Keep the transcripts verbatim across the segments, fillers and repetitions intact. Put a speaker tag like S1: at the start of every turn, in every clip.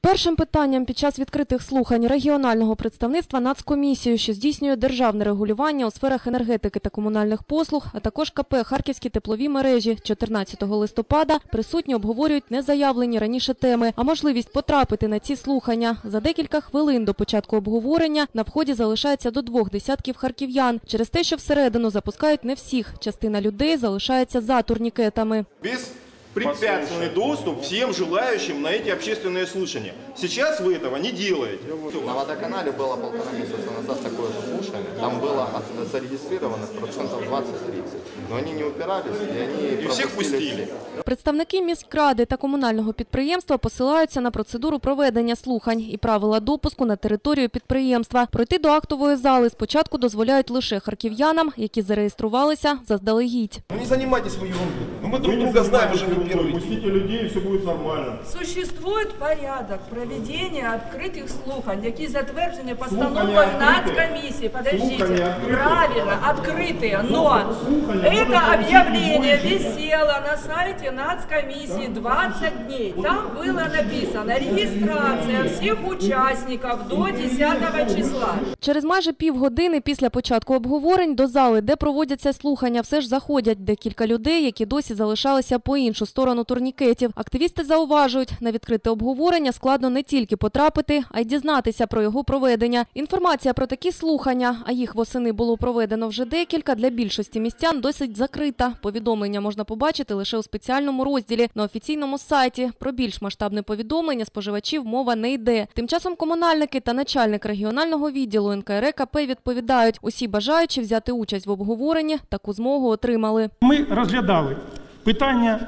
S1: Першим питанням під час відкритих слухань регіонального представництва Нацкомісією, що здійснює державне регулювання у сферах енергетики та комунальних послуг, а також КП «Харківські теплові мережі» чотирнадцятого листопада, присутні обговорюють незаявлені раніше теми, а можливість потрапити на ці слухання. За декілька хвилин до початку обговорення на вході залишається до двох десятків харків'ян. Через те, що всередину запускають не всіх, частина людей залишається за турнікетами.
S2: Беспрепятственный доступ всем желающим на эти общественные слушания. Сейчас вы этого не делаете.
S3: На водоканале было полтора месяца назад такое же слушание. Там было зарегистрировано процентов двадцать-тридцать. Но они не упирались, и они
S2: и всех пустили.
S1: Представники міськради та комунального підприємства посилаються на процедуру проведення слухань і правила допуску на територію підприємства. Пройти до актової зали спочатку дозволяють лише харків'янам, які зареєструвалися заздалегідь.
S2: Ну не займайтесь ви ерундой. Ну мы друг друга знаем уже не первый.
S4: Пустите людей, все будет нормально.
S5: Существует порядок проведения открытых слухань, які затверджені постановою Нацкомісії. Подождите, правильно, открытые, но это объявление висело на сайте Нацкомісії двадцать дней. Там было написано регистрация всех участников до десятого числа.
S1: Через майже півгодини після початку обговорень до зали, де проводяться слухання, все ж заходять декілька людей, які досі залишалися по іншу сторону турнікетів. Активісти зауважують, на відкрите обговорення складно не тільки потрапити, а й дізнатися про його проведення. Інформація про такі слухання, а їх восени було проведено вже декілька, для більшості містян досить закрита. Повідомлення можна побачити лише у спеціальному розділі на офіційному сайті. Про більш масштабне повідомлення споживачів мова не йде. Тим часом комунальники та начальник регіонального відділу ен ка ер е ка пе відповідають, усі бажаючі взяти участь в обговоренні таку змогу отримали.
S6: Ми розглядали питання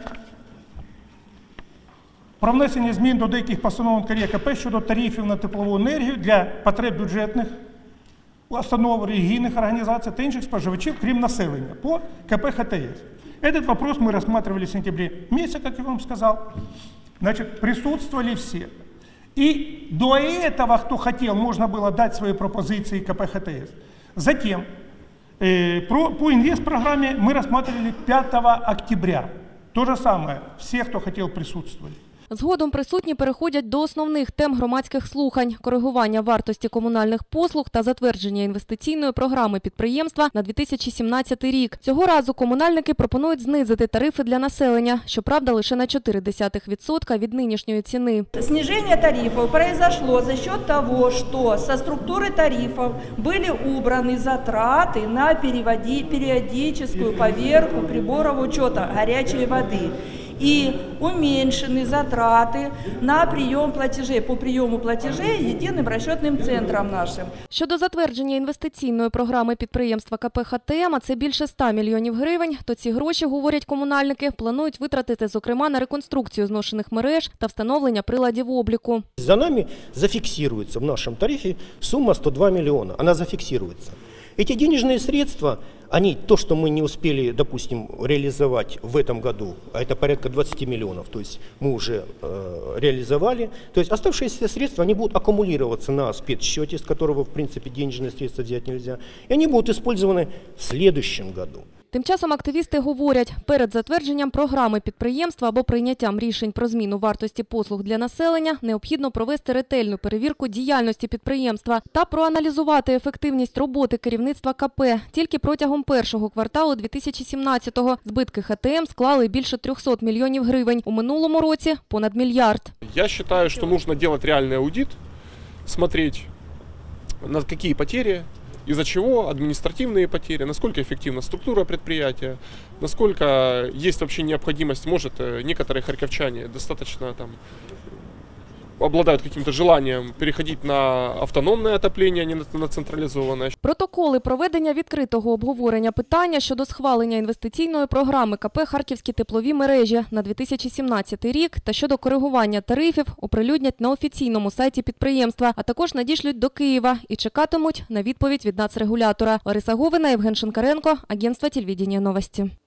S6: про внесення змін до деяких постанов ен ка ер е ка пе щодо тарифів на теплову енергію для потреб бюджетних установ, релігійних організацій та інших споживачів, крім населення, по ка пе ха те ес. Этот вопрос мы рассматривали в сентябре месяце, как я вам сказал. Значит, присутствовали все. И до этого, кто хотел, можно было дать свои пропозиции ка пе ха те ес. Затем, э, про, по инвест-программе мы рассматривали пятого октября. То же самое, все, кто хотел, присутствовали.
S1: Згодом присутні переходять до основних тем громадських слухань – коригування вартості комунальних послуг та затвердження інвестиційної програми підприємства на дві тисячі сімнадцятий рік. Цього разу комунальники пропонують знизити тарифи для населення, щоправда, лише на чотири десятих відсотка від нинішньої ціни.
S5: Снижение тарифов произошло за счет того, что со структуры тарифов были убраны затраты на периодическую поверку приборов учета горячей воды. И уменьшены затраты на прием платежей, по приему платежей единым расчетным центром нашим.
S1: Щодо затвердження інвестиційної програми підприємства ка пе ха те ем, а це більше ста мільйонів гривень, то ці гроші, говорять комунальники, планують витратити, зокрема, на реконструкцію зношених мереж та встановлення приладів обліку.
S7: За нами зафиксируется в нашем тарифе сумма сто два миллиона, она зафиксируется. Эти денежные средства, они, то, что мы не успели, допустим, реализовать в этом году, а это порядка двадцати миллионов, то есть мы уже э, реализовали, то есть оставшиеся средства, они будут аккумулироваться на спецсчете, с которого, в принципе, денежные средства взять нельзя, и они будут использованы в следующем году.
S1: Тим часом активісти говорять, перед затвердженням програми підприємства або прийняттям рішень про зміну вартості послуг для населення необхідно провести ретельну перевірку діяльності підприємства та проаналізувати ефективність роботи керівництва ка пе. Тільки протягом першого кварталу дві тисячі сімнадцятого збитки ха те ем склали більше трьохсот мільйонів гривень. У минулому році – понад мільярд.
S8: Я вважаю, що потрібно робити реальний аудит, дивитися, на які потери, из-за чего административные потери, насколько эффективна структура предприятия, насколько есть вообще необходимость, может, некоторые харьковчане достаточно там обладают каким-то желанием переходить на автономне отоплення, а не на централізоване.
S1: Протоколи проведення відкритого обговорення питання щодо схвалення інвестиційної програми ка пе «Харківські теплові мережі» на дві тисячі сімнадцятий рік та щодо коригування тарифів оприлюднять на офіційному сайті підприємства, а також надішлють до Києва і чекатимуть на відповідь від нацрегулятора. Лариса Говина, Євген Шинкаренко, агентство телевидения новости.